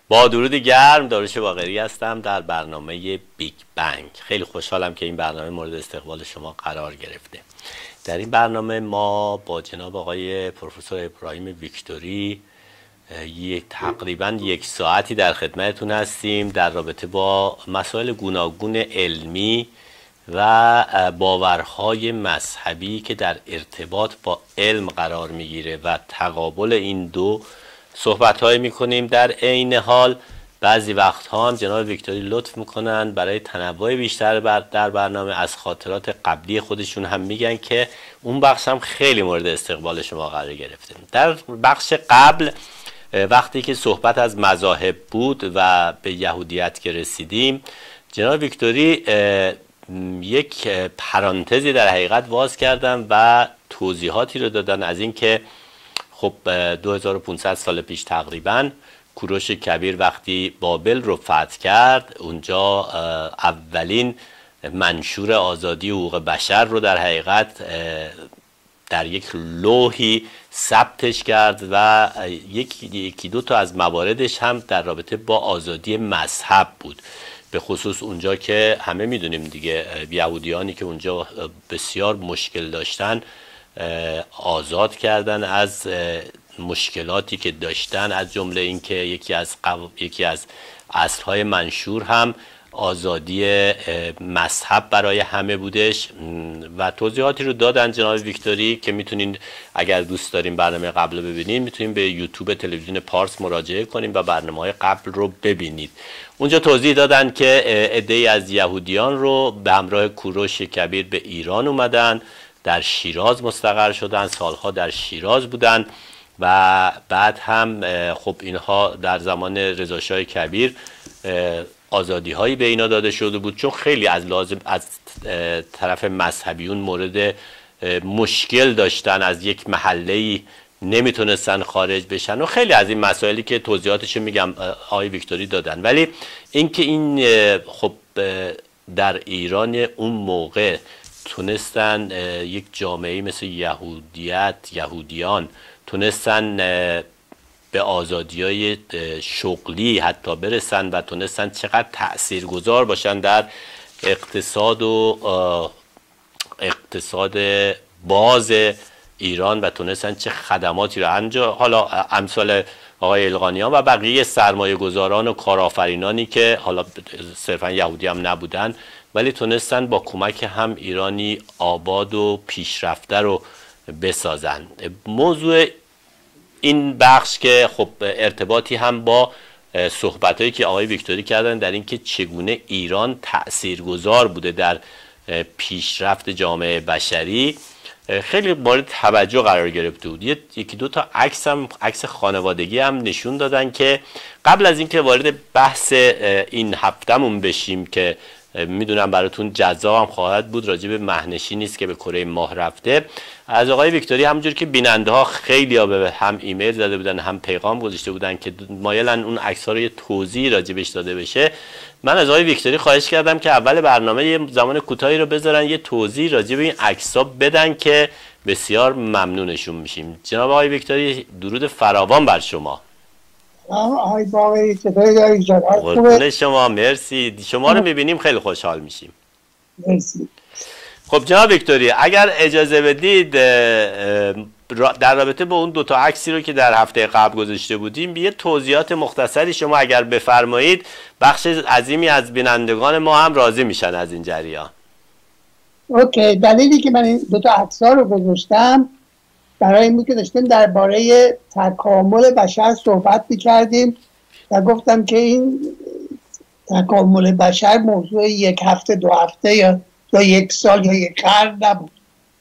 با درود گرم، داریوش باقری هستم در برنامه بیگ بنگ. خیلی خوشحالم که این برنامه مورد استقبال شما قرار گرفته. در این برنامه ما با جناب آقای پروفسور ابراهیم ویکتوری تقریبا یک ساعتی در خدمتتون هستیم در رابطه با مسائل گوناگون علمی و باورهای مذهبی که در ارتباط با علم قرار میگیره و تقابل این دو صحبت‌هایی میکنیم. در عین حال بعضی وقتها هم جناب ویکتوری لطف میکنن برای تنوع بیشتر در برنامه از خاطرات قبلی خودشون هم میگن که اون بخش هم خیلی مورد استقبال شما قرار گرفته. در بخش قبل وقتی که صحبت از مذاهب بود و به یهودیت که رسیدیم، جناب ویکتوری یک پرانتزی در حقیقت باز کردن و توضیحاتی رو دادن از این که خب 2500 سال پیش تقریبا کوروش کبیر وقتی بابل رو فتح کرد، اونجا اولین منشور آزادی حقوق بشر رو در حقیقت در یک لوحی ثبتش کرد و یکی دو تا از مواردش هم در رابطه با آزادی مذهب بود. به خصوص اونجا که همه میدونیم دیگه یهودیانی که اونجا بسیار مشکل داشتن آزاد کردن از مشکلاتی که داشتن، از جمله اینکه یکی از اصلهای منشور هم آزادی مذهب برای همه بودش و توضیحاتی رو دادن جناب ویکتوری که میتونین اگر دوست دارین برنامه قبل رو ببینین میتونین به یوتیوب تلویزیون پارس مراجعه کنین و برنامه‌های قبل رو ببینید. اونجا توضیح دادن که عده‌ای از یهودیان رو به همراه کوروش کبیر به ایران اومدن، در شیراز مستقر شدن، سالها در شیراز بودن و بعد هم خب اینها در زمان رضا شاه کبیر آزادی هایی به اینا داده شده بود، چون خیلی از طرف مذهبیون مورد مشکل داشتن، از یک محله‌ای نمیتونستن خارج بشن و خیلی از این مسائلی که توضیحاتشو میگم آقای ویکتوری دادن. ولی اینکه این خب در ایران اون موقع تونستن یک جامعه مثل یهودیان تونستن به آزادی‌های شغلی حتی برسن و تونستن چقدر تأثیرگذار باشن در اقتصاد باز ایران و تونستن چه خدماتی رو انجام، حالا امثال آقای القانیان و بقیه سرمایه گذاران و کارآفرینانی که حالا صرفا یهودی هم نبودن ولی تونستن با کمک هم ایرانی آباد و پیشرفته رو بسازن. موضوع این بخش که خب ارتباطی هم با صحبتایی که آقای ویکتوری کردن در اینکه چگونه ایران تأثیرگذار بوده در پیشرفت جامعه بشری خیلی مورد توجه قرار گرفته بود. یکی دو تا عکس خانوادگی هم نشون دادن که قبل از اینکه وارد بحث این هفتمون بشیم که میدونم براتون جذاب هم خواهد بود، راجع به مهنشینی است که به کره ماه رفته، از آقای ویکتوری همونجور که بیننده ها خیلی ها به هم ایمیل زده بودن هم پیغام گذاشته بودن که مایلن اون عکس ها رو یه توضیح راجبش داده بشه، من از آقای ویکتوری خواهش کردم که اول برنامه یه زمان کوتاهی رو بذارن یه توضیح راجع به این عکس ها بدن که بسیار ممنونشون میشیم. جناب آقای ویکتوری درود فراوان بر شما. آقای باقری چطوری داری جان؟ قربون شما، مرسی. شما رو میبینیم خیلی خوشحال میشیم. مرسی. خب جناب ویکتوری اگر اجازه بدید در رابطه با اون دوتا عکسی رو که در هفته قبل گذاشته بودیم یه توضیحات مختصری شما اگر بفرمایید، بخش عظیمی از بینندگان ما هم راضی میشن از این جریان. اوکی، دلیلی که من این دوتا عکس‌ها رو گذاشتم برای این بود که داشتیم درباره تکامل بشر صحبت می‌کردیم و گفتم که این تکامل بشر موضوع یک هفته، دو هفته یا یک سال یا یک قرن نبود.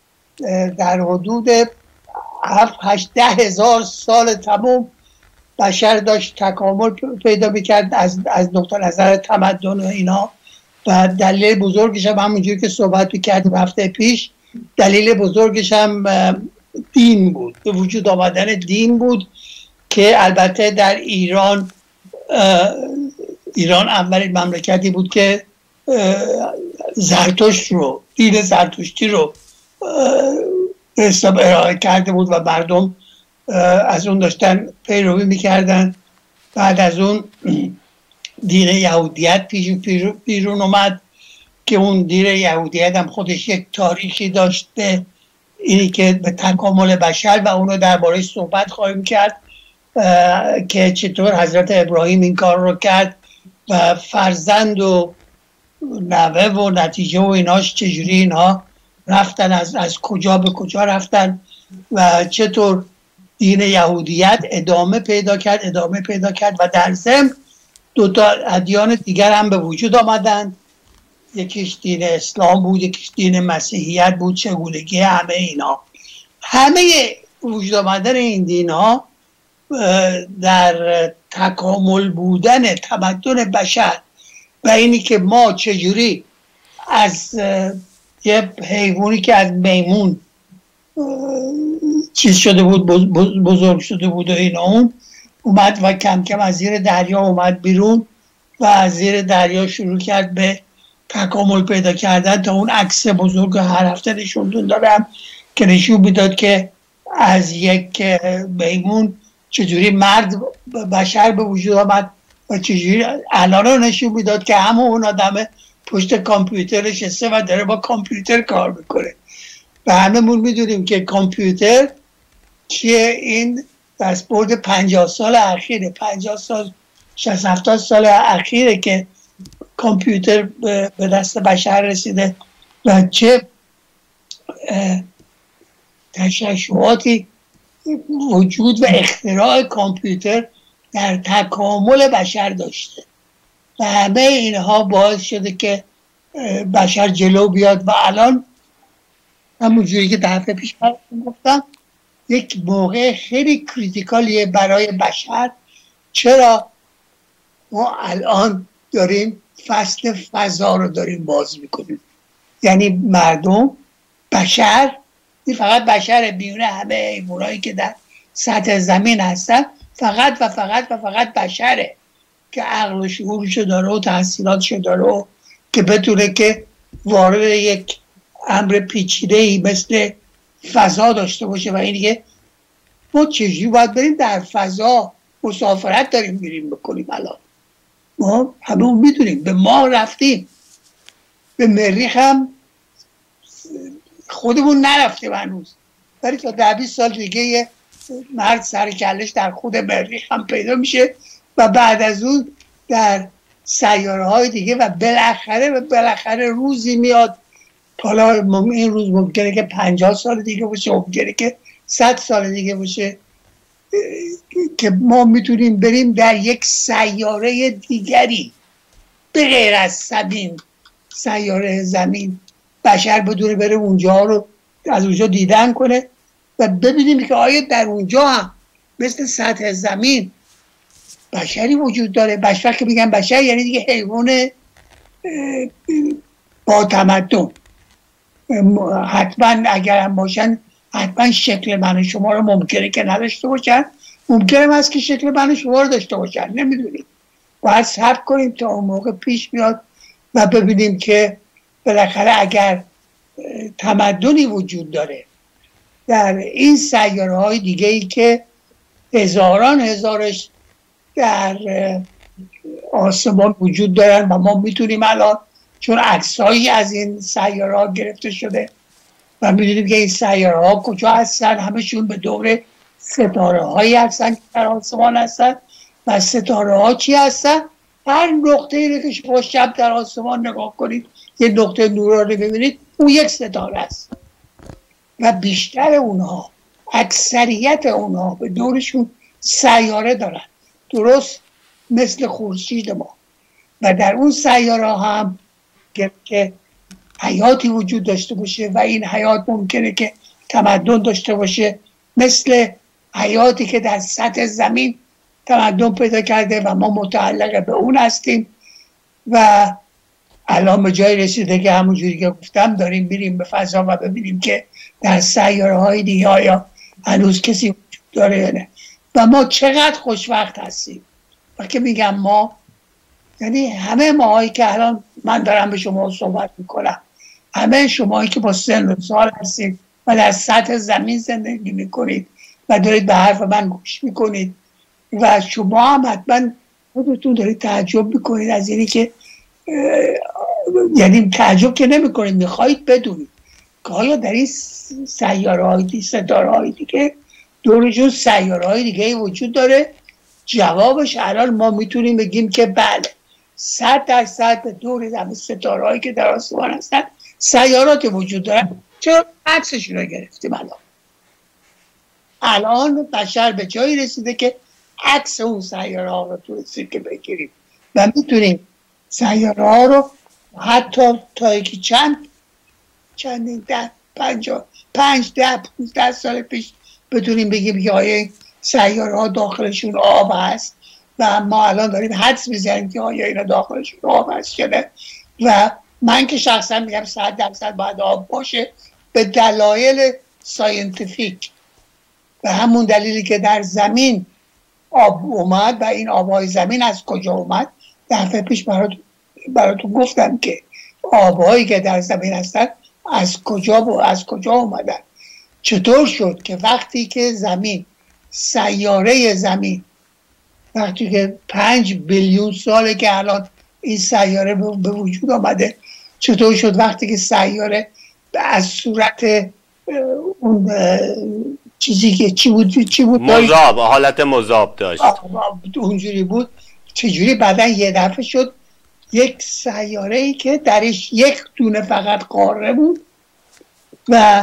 در حدود 7-8-10 هزار سال تمام بشر داشت تکامل پیدا می‌کرد از نقطه نظر تمدن و اینا و دلیل بزرگش هم همونجوری که صحبت می‌کردیم هفته پیش، دلیل بزرگش هم دین بود، به وجود آمدن دین بود که البته در ایران اولین مملکتی بود که زرتشت رو، دین زرتشتی رو ارائه کرده بود و مردم از اون داشتن پیروی میکردن بعد از اون دین یهودیت بیرون اومد که اون دین یهودیت هم خودش یک تاریخی داشته، اینی که به تکامل بشر، و اونو درباره صحبت خواهیم کرد که چطور حضرت ابراهیم این کار رو کرد و فرزند و نوه و نتیجه و ایناش چجوری اینها رفتن، از کجا به کجا رفتن و چطور دین یهودیت ادامه پیدا کرد و در ضمن دو تا ادیان دیگر هم به وجود آمدند. یکیش دین اسلام بود، یکیش دین مسیحیت بود. چگونگی همه وجود آمدن این دین ها در تکامل بودن تمدن بشر و اینی که ما چجوری از یه حیوانی که از میمون چیز شده بود، بزرگ شده بود و این اون اومد و کم کم از زیر دریا اومد بیرون و از زیر دریا شروع کرد به تکامل پیدا کردن تا اون عکس بزرگ هر هفته نشوندون دارم که نشون میداد که از یک میمون چجوری مرد بشر به وجود آمد و چجوری الان رو نشون میداد که همون آدم پشت کامپیوتر نشسته و داره با کامپیوتر کار میکنه و هممون میدونیم که کامپیوتر چیه. این دستبرد 50 سال اخیره، 50 سال 60-70 سال اخیره که کامپیوتر به دست بشر رسیده و چه تشعشعاتی وجود و اختراع کامپیوتر در تکامل بشر داشته و همه اینها باعث شده که بشر جلو بیاد و الان همونجوری که دفعه پیش گفتم یک موقع خیلی کریتیکالیه برای بشر. چرا؟ ما الان داریم فصل فضا رو داریم باز میکنیم، یعنی مردم، بشر، این فقط بشر بیونه همه حیوانایی که در سطح زمین هستن، فقط و فقط و فقط بشره که عقل و شعورشو داره و تحصیلاتشو داره و که بتونه که وارد یک امر پیچیده‌ای مثل فضا داشته باشه. و این دیگه ما چجوری باید بریم در فضا مسافرت داریم میریم بکنیم. الان ما همه میدونیم به ماه رفتیم، به مریخ هم خودمون نرفتیم هنوز، ولی تا 10-20 سال دیگه یه مرد سر کلش در خود مریخ هم پیدا میشه و بعد از اون در سیاره های دیگه و بالاخره روزی میاد. حالا این روز ممکنه که 50 سال دیگه باشه، ممکنه که 100 سال دیگه باشه، که ما میتونیم بریم در یک سیاره دیگری به غیر از زمین، سیاره زمین، بشر بدونه بره اونجا رو از اونجا دیدن کنه و ببینیم که آیا در اونجا هم مثل سطح زمین بشری وجود داره. بشر که میگن بشر یعنی دیگه حیوان با تمدن. حتما اگر هم باشن حتما شکل من و شما رو ممکنه که نداشته باشن، ممکنه هست که شکل من و شما رو داشته باشن، نمیدونیم. باید صبر کنیم تا اون موقع پیش بیاد و ببینیم که بالاخره اگر تمدنی وجود داره در این سیاره های دیگه ای که هزارش در آسمان وجود دارن و ما میتونیم الان چون عکسایی از این سیاره ها گرفته شده و میدونیم که این سیاره ها کجا هستن، همشون به دور ستاره هایی هستن که در آسمان هستن و ستاره ها چی هستن؟ هر نقطه ای که شما شب در آسمان نگاه کنید یه نقطه نورانی ببینید اون یک ستاره است و بیشتر اونها، اکثریت اونها به دورشون سیاره دارن، درست مثل خورشید ما. و در اون سیاره هم که حیاتی وجود داشته باشه و این حیات ممکنه که تمدن داشته باشه مثل حیاتی که در سطح زمین تمدن پیدا کرده و ما متعلق به اون هستیم و الان به جای رسیده که همونجوری که گفتم داریم میریم به فضا و ببینیم که در سیاره های دیگه آیا هنوز کسی وجود داره یا نه. و ما چقدر خوشوقت هستیم. وقتی میگم ما یعنی همه ماهایی که الان من دارم به شما صحبت میکنم، همه شمایی که با سن و سال هستید و در سطح زمین زندگی میکنید و دارید به حرف من گوش میکنید و شما هم حتما خودتون دارید تعجب میکنید از اینی که یعنی تعجب که نمیکنید، میخواید بدونید که آیا در این سیاره‌های ستاره‌های دیگه دورشون سیاره‌های دیگه وجود داره. جوابش الان ما میتونیم بگیم که بله، 100% به دور ستاره‌هایی که در آسمان هستن سیارات وجود دارن. چرا؟ عکسشون رو گرفتیم. الان بشر به جایی رسیده که عکس اون سیاره ها رو تونستیم که بگیریم و میتونیم سیاره ها رو حتی تا یکی چندین 5-10-15 سال پیش بتونیم بگیم که آیا سیاره ها داخلشون آب هست و ما الان داریم حدس میزنیم که آیا اینا داخلشون آب هست شده. و من که شخصا میگم 100% باید آب باشه به دلایل ساینتیفیک، به همون دلیلی که در زمین آب اومد و این آبهای زمین از کجا اومد. دفعه پیش براتون گفتم که آبهایی که در زمین هستن از کجا اومدن. چطور شد که وقتی که زمین، سیاره زمین، وقتی که 5 بیلیون ساله که الان این سیاره به وجود آمده، چطور شد وقتی که سیاره از صورت اون چیزی که چی بود مذاب، حالت مذاب داشت، اونجوری بود، چجوری بعدن یه دفعه شد یک سیاره ای که درش یک دونه فقط قاره بود و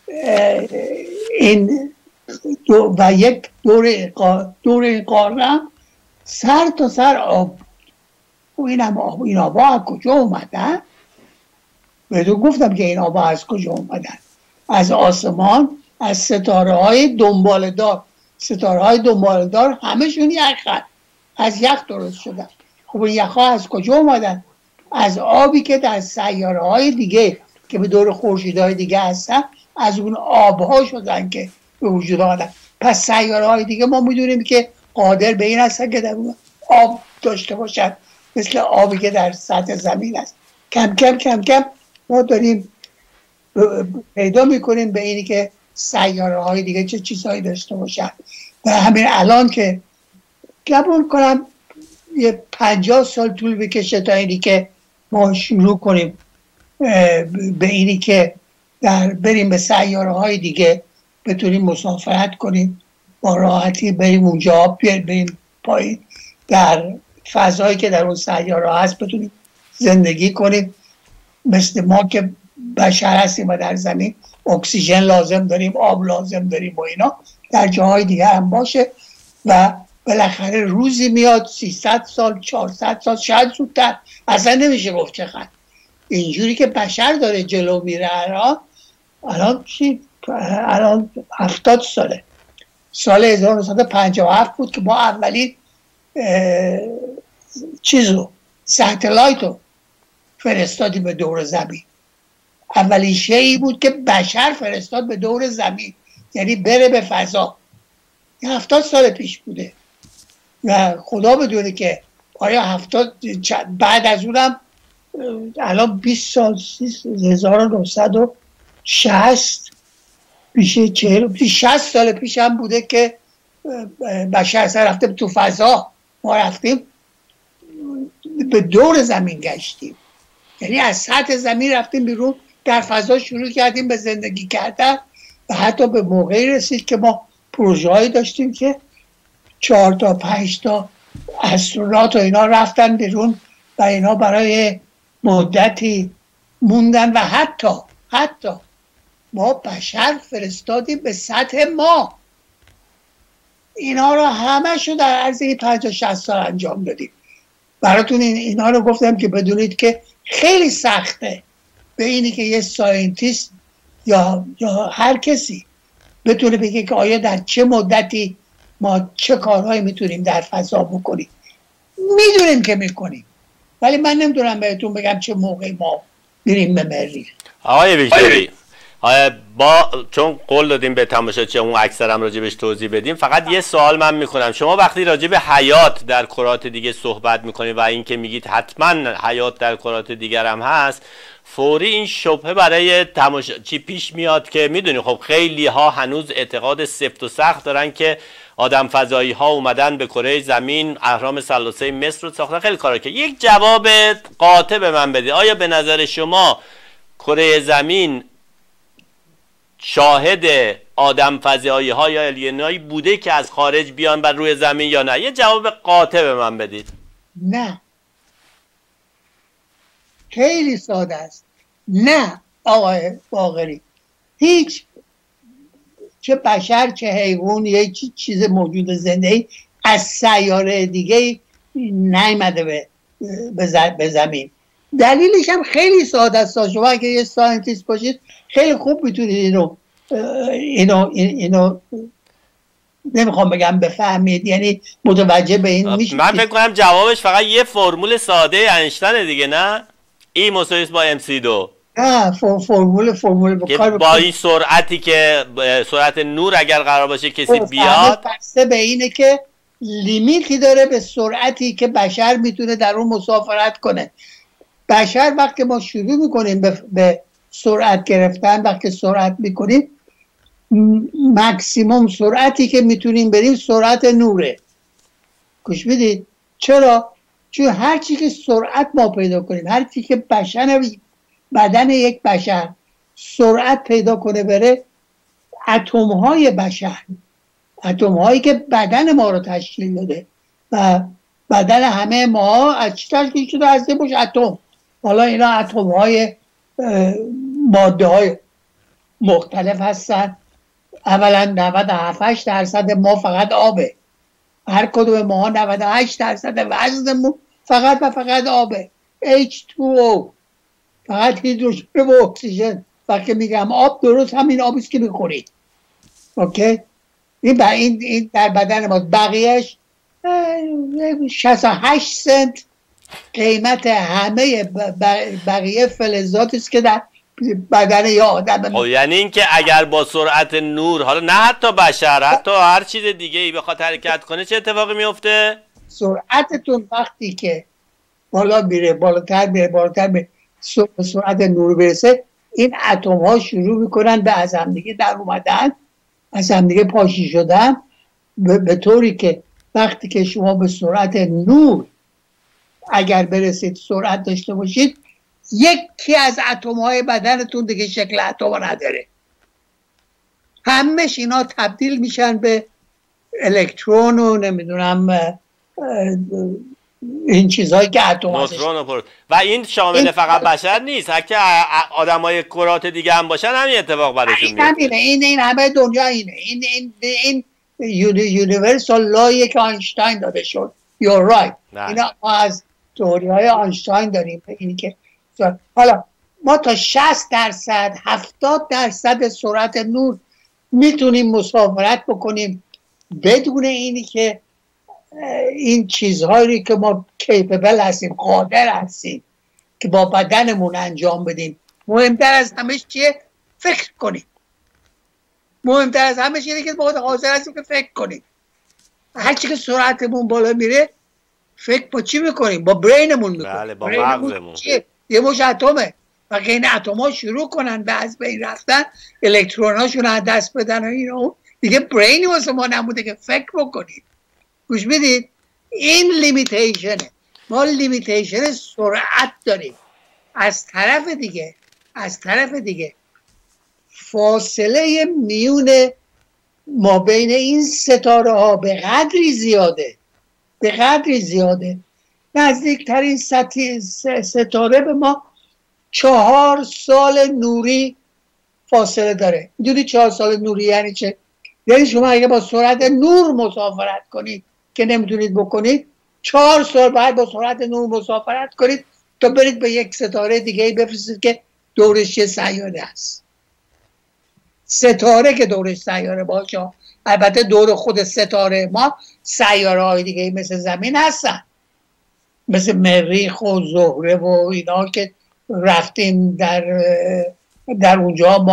یک دور قاره هم سر تا سر آب. این آبا از کجا اومدن؟ بهتون گفتم که این آبا از کجا اومدن. از آسمان، از ستاره های دنبالدار همشون یخن، از یخ درست شدن. خب این یخها از کجا اومدن؟ از آبی که در سیاره های دیگه که به دور خورشیدهای دیگه هستن، از اون آبها شدن که به وجود آمدن. پس سیاره های دیگه ما میدونیم که قادر به این هستن که در اون آب داشته باشن، مثل آبی که در سطح زمین است. کم کم ما داریم پیدا میکنیم به اینی که سیاره های دیگه چه چیزهایی داشته باشن. و همین الان که قبول کنم یه 50 سال طول بکشه تا اینی که ما شروع کنیم به اینی که بریم به سیاره های دیگه، بتونیم مسافرت کنیم با راحتی، بریم اونجا، بریم پایین در فضایی که در اون سیاره هست بتونیم زندگی کنیم. مثل ما که بشر هستیم و در زمین اکسیژن لازم داریم، آب لازم داریم و اینا، در جاهای دیگه هم باشه. و بالاخره روزی میاد 300 سال 400 سال شاید زودتر، اصلا نمیشه گفت چقدر، اینجوری که بشر داره جلو میره الان 70 ساله. سال 1957 بود که ما اولین ساتلایت رو فرستادیم به دور زمین. اولین شیئی بود که بشر فرستاد به دور زمین، یعنی بره به فضا. 70 سال پیش بوده و خدا بدونه که آیا بعد از اونم الان 20 سال 1960 60 سال پیش هم بوده که بشر اصلا رفته تو فضا. ما رفتیم به دور زمین گشتیم، یعنی از سطح زمین رفتیم بیرون، در فضا شروع کردیم به زندگی کردن و حتی به موقعی رسید که ما پروژه هایی داشتیم که 4 تا 5 تا استرونات و اینا رفتن بیرون و اینا برای مدتی موندن و حتی ما بشر فرستادیم به سطح ما. اینا رو همشو در عرض 50-60 سال انجام دادیم. براتون اینا رو گفتم که بدونید که خیلی سخته به اینی که یه ساینتیست یا هر کسی بتونه بگه که آیا در چه مدتی ما چه کارهایی میتونیم در فضا بکنیم. میدونیم که میکنیم، ولی من نمیدونم بهتون بگم چه موقعی ما میریم به مریخ. آقای ویکتوری، چون قول دادیم به تماشاچی اون اکثرم راجبش توضیح بدیم، فقط یه سوال من میکنم. شما وقتی راجب حیات در کرات دیگه صحبت میکنید و اینکه میگید حتما حیات در کرات دیگر هم هست، فوری این شبهه برای تماشاچی پیش میاد که میدونی خب خیلی ها هنوز اعتقاد سفت و سخت دارن که آدم فضایی ها اومدن به کره زمین، اهرام ثلاثه مصر رو ساختن، خیلی کارا که. یک جواب قاطع به من بدید. آیا به نظر شما کره زمین شاهد آدم فضایی ها یا الینایی بوده که از خارج بیان بر روی زمین یا نه؟ یه جواب قاطع به من بدید. نه، خیلی ساده است. نه آقای باقری، هیچ چه بشر چه حیوان یا چیز موجود زنده از سیاره دیگه نیامده به زمین. دلیلش هم خیلی ساده است. شما اگه یه ساینتیست باشید خیلی خوب میتونید اینو نمیخوام بگم بفهمید، یعنی متوجه به این میشید. من فکر کنم جوابش فقط یه فرمول ساده اینشتین دیگه، نه؟ ای مساوی با MC2. نه، فرمول با این سرعتی که سرعت نور اگر قرار باشه کسی بیاد، بسته به اینه که لیمیتی داره به سرعتی که بشر میتونه در اون مسافرت کنه. بشر وقتی ما شروع میکنیم به سرعت گرفتن، وقتی سرعت میکنیم، مکسیموم سرعتی که میتونیم بریم سرعت نوره. گوش بدید. چرا؟ چون هر چی که سرعت ما پیدا کنیم، هر چی که بدن یک بشر سرعت پیدا کنه بره، اتم های بشر، اتم هایی که بدن ما رو تشکیل داده و بدن همه ما از چی تشکیل شده؟ از یه مش اتم. حالا اینا اتم های ماده های مختلف هستن. اولا 97% ما فقط آبه. هر کدوم ما 98% وزنمون فقط و فقط آبه. H2O، فقط هیدروژن و اکسیژن. وقتی میگم آب، درست همین آبیست که میخورید. اوکی؟ این در بدن ما. بقیهش 68 سنت قیمت همه بقیه فلزاتی است که در بدن یا آدم. یعنی این که اگر با سرعت نور، حالا نه حتی بشر، حتی هر چیز دیگه ای بخواد حرکت کنه، چه اتفاقی میفته؟ سرعتتون وقتی که بالا میره، بالاتر میره، سرعت نور برسه، این اتم ها شروع میکنن به از هم دیگه در اومدن، از هم دیگه پاشی شدن، به طوری که وقتی که شما به سرعت نور اگر برسید، سرعت داشته باشید، یکی از اتم های بدنتون دیگه شکل اتم نداره. همش اینا تبدیل میشن به الکترون و نمیدونم این چیزهایی که اتم هستش. و این شامل فقط بشر نیست، اگه آدم های کرات دیگه هم باشن همین اتفاق براشون میفته. این همه دنیا اینه. این یونیورسال لایه که آینشتاین داده شد. You're right. اینا ما از تئوری های آینشتاین داریم. اینی که حالا ما تا 60%، 70% سرعت نور میتونیم مسافرت بکنیم بدون اینی که این چیزهایی که ما کیپبل هستیم، قادر هستیم که با بدنمون انجام بدیم. مهمتر از همش چیه؟ فکر کنیم. مهمتر از همش اینه که ما حاضر هستیم که فکر کنیم. هرچی که سرعتمون بالا میره، فکر با چی میکنیم؟ با برینمون میکنیم. بله، با مغزمون. یه مش اتمه. وقتی این اتم ها شروع کنن به از بین رفتن، الکترون هاشون از دست بدن و اینو، دیگه برینی واسه ما نموده که فکر بکنیم. گوش بدید، این لیمیتیشنه. ما لیمیتیشن سرعت داریم. از طرف دیگه فاصله میون ما بین این ستاره ها به قدری زیاده. نزدیکترین ستاره به ما 4 سال نوری فاصله داره. میدونی 4 سال نوری یعنی چه؟ یعنی شما اگه با سرعت نور مسافرت کنید که نمیتونید بکنید، 4 سال باید با سرعت نور مسافرت کنید تا برید به یک ستاره دیگه بفرستید که دورش یه سیاره است. ستاره که دورش سیاره باشه، البته دور خود ستاره ما سیاره های دیگه مثل زمین هستن، مثل مریخ و زهره و اینا که رفتیم در اونجا ما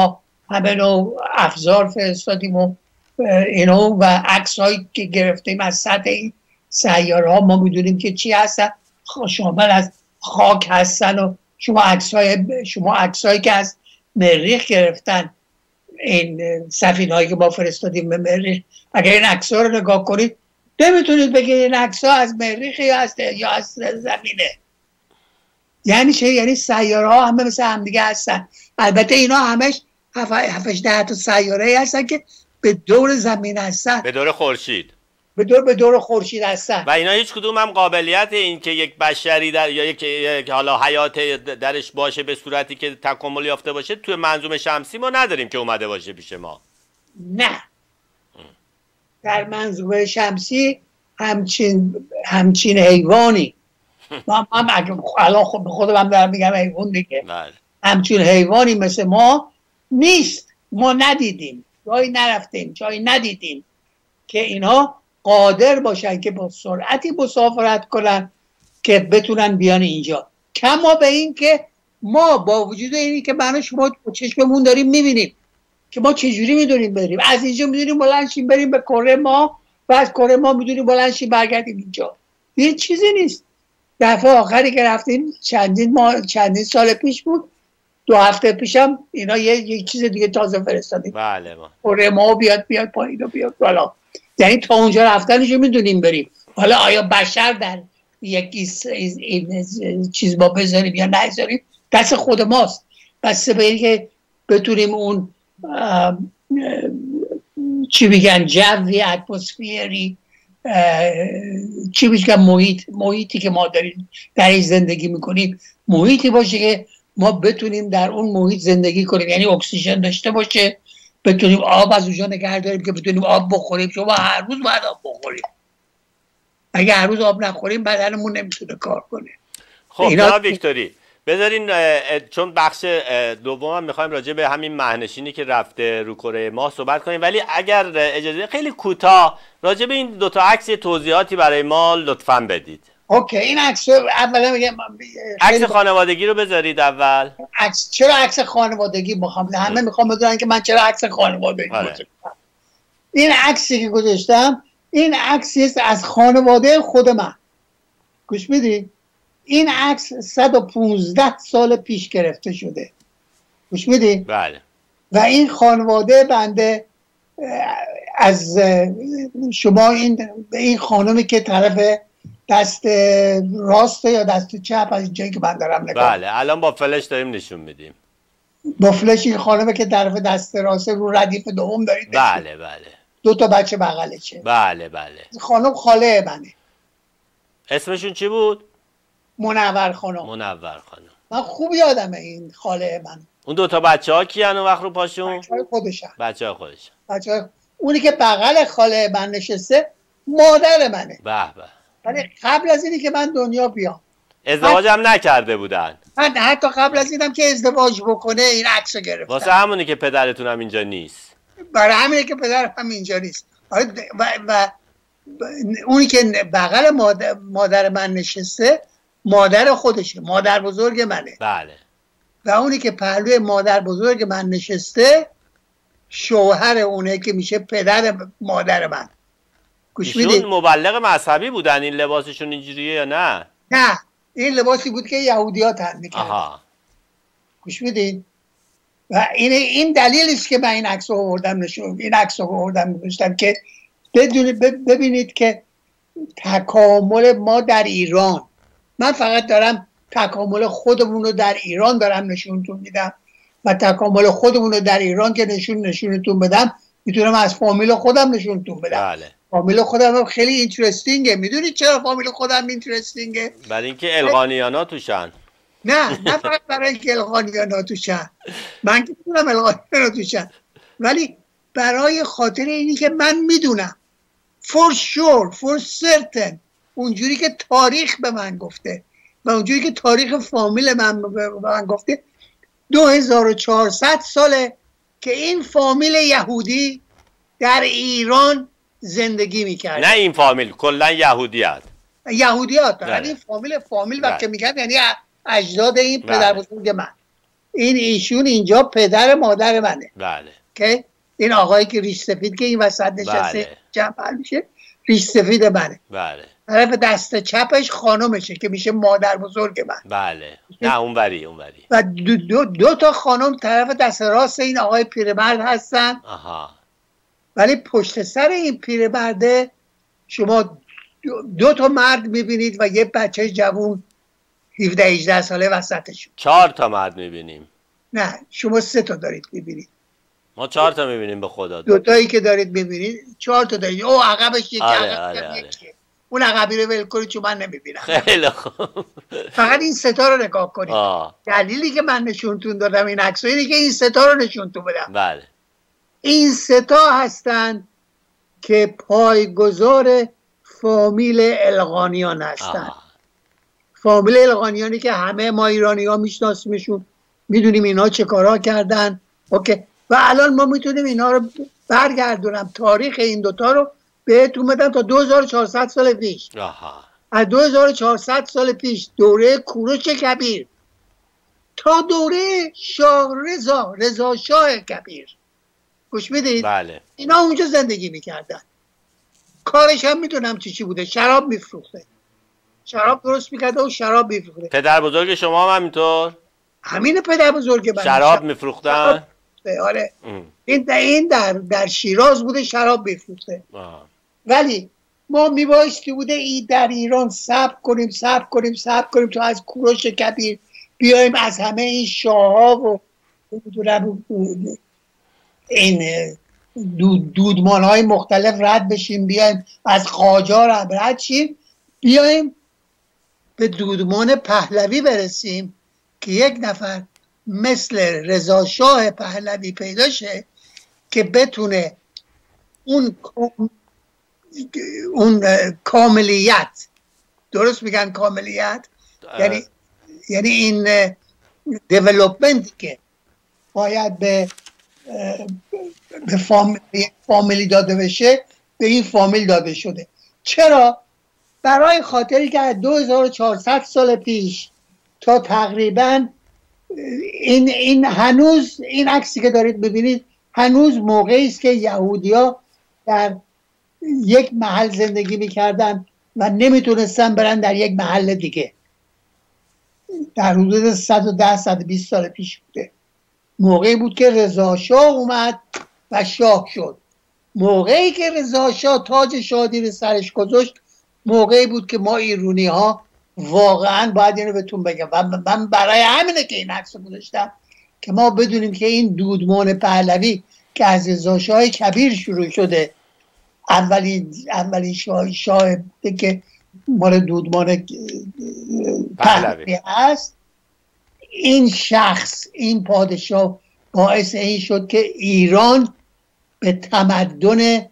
همه نوع افزار فرستادیم و اینو و عکس‌هایی که گرفتیم از سطح این سیاره ها. ما میدونیم که چی هستن، شامل از خاک هستن و شما عکس‌هایی که از مریخ گرفتن، این سفینه‌هایی که ما فرستادیم به مریخ، اگر این عکس‌ها رو نگاه کنید نمیتونید بگید این عکس‌ها از مریخ یا از زمینه. یعنی چه؟ یعنی سیاره ها همه مثل همدیگه هستن. البته اینا همش 7-10 تا سیاره هستن که به دور زمین هستن، به دور خورشید، به دور خورشید هستن و اینا هیچ کدوم هم قابلیت این که یک بشری در یا یک حالا حیات درش باشه به صورتی که تکامل یافته باشه توی منظومه شمسی ما نداریم که اومده باشه پیش ما. نه، در منظومه شمسی همچین حیوانی ما الان خودم هم دارم میگم حیوان دیگه، همچین حیوانی مثل ما نیست. ما ندیدیم، جایی نرفتیم، جایی ندیدیم که اینها قادر باشن که با سرعتی مسافرت کنن که بتونن بیان اینجا. کما به این که ما با وجود اینی که من شما چشممون داریم میبینیم که ما چجوری میدونیم بریم، از اینجا میدونیم بلندشیم بریم به کره ما و از کره ما میدونیم بلندشیم برگردیم اینجا. این چیزی نیست. دفعه آخری که رفتیم چندین سال پیش بود، 2 هفته پیشم اینا یه چیز دیگه تازه فرستادیم. بله ما کره ما بیاد پایین و بیاد بالا. یعنی تا اونجا رفتنشو میدونیم بریم. حالا آیا بشر در یک چیز با بذاریم یا نذاریم دست خود ماست. بسته به این که بتونیم اون چی میگن جوی اتمسفری، چی میگن محیطی که ما داریم در این زندگی میکنیم محیطی باشه که ما بتونیم در اون محیط زندگی کنیم، یعنی اکسیژن داشته باشه، بتونیم آب از اونجا نگه داریم که بتونیم آب بخوریم. شما هر روز باید آب بخوریم، اگه هر روز آب نخوریم بدنمون نمیتونه کار کنه. خب جناب ویکتوری بذارین، چون بخش دوم میخوایم راجع به همین مهنشینی که رفته رو کره ماه صحبت کنیم، ولی اگر اجازه خیلی کوتاه راجع به این 2 تا عکس توضیحاتی برای ما لطفاً بدید. اوکی، این عکس اولا میگم عکس خانوادگی رو بذارید اول. چرا عکس خانوادگی میخوام؟ همه میخوام بدونن که من چرا عکس خانوادگی گذاشتم. این عکسی که گذاشتم این عکسی است از خانواده خود من. گوش میدی؟ این عکس 115 سال پیش گرفته شده. گوش میدی؟ بله. و این خانواده بنده از شما این خانمی که طرف دست راست یا دست چپ از جایی که من دارم نگاه. بله الان با فلش داریم نشون میدیم. با فلش این خانمه که طرف دست راست رو ردیف دوم دارید. بله بله. 2 تا بچه بغلشه. بله بله. خانم خاله منه. اسمشون چی بود؟ منور خانم. منور خانم. من خوب یادمه این خاله من. اون 2 تا بچه ها کیان اون وقت رو پاشون؟ بچه‌های خودشن. بچه‌های خودشن. اونی که بغل خاله من نشسته مادر منه. به به. ولی قبل از اینی که من دنیا بیام ازدواج هم نکرده بودن. من حتی قبل از اینم که ازدواج بکنه این عکس رو گرفتم. واسه همونی که پدرتون هم اینجا نیست. برای همینه که پدرم هم اینجا نیست. و اونی که بغل مادر من نشسته مادر خودشه، مادر بزرگ منه. بله. و اونی که پهلوی مادر بزرگ من نشسته شوهر اونه که میشه پدر مادر من. گوش میدی؟ ایشون مبلغ مذهبی بودن این لباسشون اینجوریه یا نه؟ نه، این لباسی بود که یهودی‌ها تن می‌کردن. آها. گوش میدین؟ و این دلیلیست که من این عکس رو آوردم نشون که ببینید که تکامل ما در ایران، من فقط دارم تکامل خودمون رو در ایران دارم نشونتون میدم و تکامل خودمون رو در ایران که نشونتون بدم میتونم از فامیل خودم نشونتون بدم. بله. فامیل خودم خیلی اینترستینگه. میدونید چرا فامیل خودم اینترستینگه؟ برای اینکه القانیانا توشن. نه فقط برای اینکه القانیانا توشن، من که میدونم القانیانا توشن، ولی برای خاطر اینی که من میدونم for sure for certain اونجوری که تاریخ به من گفته و اونجوری که تاریخ فامیل من به من گفته 2400 ساله که این فامیل یهودی در ایران زندگی میکرد. نه این فامیل، کلا یهودیات یعنی فامیل وقتی میگم یعنی اجداد این پدر بزرگ من. ایشون اینجا پدر مادر منه. بله. که این آقایی که ریش سفید که این وسط نشسته جمع میشه ریش سفید منه. بله. طرف دست چپش خانمشه که میشه مادر بزرگ من. بله. نه اونوری. و دو تا خانم طرف دست راست این آقای پیرمرد هستن. آها. ولی پشت سر این پیرمرده شما 2 تا مرد میبینید و یه بچه جوون 17-18 ساله وسطشون. 4 تا مرد میبینیم. نه شما 3 تا دارید میبینید. ما 4 تا میبینیم به خدا. 2 تایی که دارید میبینید 4 تا دارید. او عقبش یکی. آره. اون عقبی رو ول کنید چون من نمیبینم. خیلی خوب. فقط این 3 تا رو نگاه کنید. دلیلی که من نشونتون دادم این عکس اینه که این 3 تا رو نشونتون بدم. بله. این 3 تا هستن که پایگزار فامیل القانیان هستن. فامیل القانیانی که همه ما ایرانی ها میشناسیمشون، میدونیم اینا چه کارا کردن. اوکی. و الان ما میتونیم اینا رو برگردونم تاریخ این 2 تا رو بهتون بدم تا 2400 سال پیش. از 2400 سال پیش دوره کوروش کبیر تا دوره شاه رضا شاه کبیر، گوش میدید؟ بله. اینا اونجا زندگی میکردن. کارش هم میدونم چی بوده، شراب میفروخته، شراب درست میکرده و شراب میفروخته. پدر بزرگ شما هم همینطور؟ همین پدر بزرگ من شراب میفروختن؟ آره. این در شیراز بوده شراب میفروخته. ولی ما میبایستی بوده در ایران صبر کنیم تا از کوروش کبیر بیایم از همه این شاه‌ها و این دودمان‌های مختلف رد بشیم، بیایم از قاجار هم رد شیم، بیایم به دودمان پهلوی برسیم که یک نفر مثل رضا شاه پهلوی پیدا شه که بتونه اون کاملیت، درست میگن کاملیت، یعنی این دیولوپمنت که باید به فامیلی داده بشه به این فامیل داده شده. چرا؟ برای خاطری که از 2400 سال پیش تا تقریبا این هنوز این عکسی که دارید ببینید هنوز موقعی است که یهودی‌ها در یک محل زندگی میکردن و نمیتونستن برن در یک محل دیگه. در حدود 110-120 سال پیش بوده. موقعی بود که رضا شاه اومد و شاه شد. موقعی که رضا شاه تاج شاهی رو سرش گذاشت، موقعی بود که ما ایرانی ها واقعا باید اینو بهتون بگم و من برای همینه که این عکس گذاشتم که ما بدونیم که این دودمان پهلوی که از رضا شاه کبیر شروع شده، اولین شاه که مال دودمان پهلوی هست، این شخص، این پادشاه باعث این شد که ایران به تمدن